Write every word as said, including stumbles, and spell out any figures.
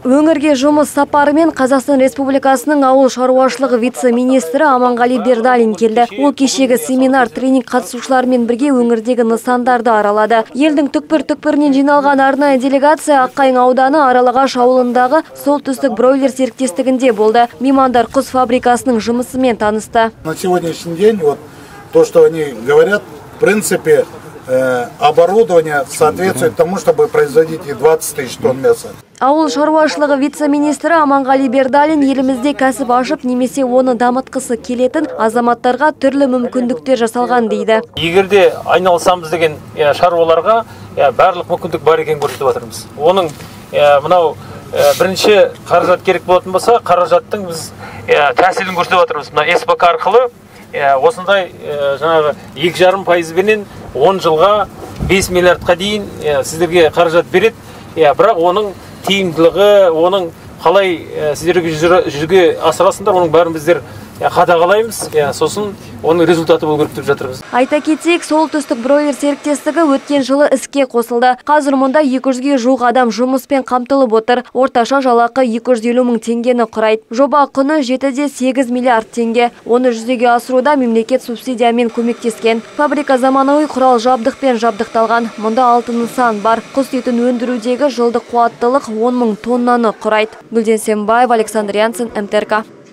Өңірге жұмыс сапарымен Қазақстан Республикасының ауыл шаруашылығы вице-министрі Аманғали Бердалин келді. Ол кешегі семинар тренинг қатысушыларымен бірге өңірдегі нысандарды аралады. Елдің түкпір-түкпірінен жиналған арнайы делегация Аққайың ауданы Аралағаш ауылындағы солтүстік бройлер серіктестігінде болды. Меймандар құс фабрикасының жұмысымен танысты. На сегодняшний день вот то, что они говорят, в принципе, оборудование соответствует тому, чтобы производить и двадцать тысяч тонн мяса. Ауыл шаруашылығы вице-министрі Аманғали Бердалин елімізде кәсіп ашып немесе оны дамытқысы келетін азаматтарға түрлі мүмкіндіктер жасалған дейді. Егерде айналысамыз деген шаруаларға барлық мүмкіндік бар екен көрсетіп отырмыз. Оның мынау бірінші қаражат керек болатын болса, қаражаттың біз тәсілін көрсетіп отырмыз. Мына эс бэ ка арқылы осындай жаңағы екі жарым пайызбенен он жылға бес миллиардқа дейін сіздерге қаражат береді. Бірақ оның тиімділігі, оның қалай сіздерге жүзеге асырасыңдар, оның бәрін біздер қадағалаймыз. Сосын оның результаты болу керек деп жатырмыз. Айта кетейік, солтүстік бройлер серіктестігі өткен жылы іске қосылды. Қазір мұнда екі жүзге жуық адам жұмыспен қамтылып отыр. Орташа жалақы екі жүз елу мың теңгені құрайды. Жоба құны жеті де сегіз миллиард теңге. Оны жүзеге асыруда мемлекет субсидиямен көмектескен. Фабрика заманауи құрал жабдықпен жабдықталған. Мұнда алты нысан бар. Құс етін өндірудегі жылдық қуаттылық он мың тоннаны құрайды. Гүлден Сембаев, Александр Янсен, эм тэ эр ка.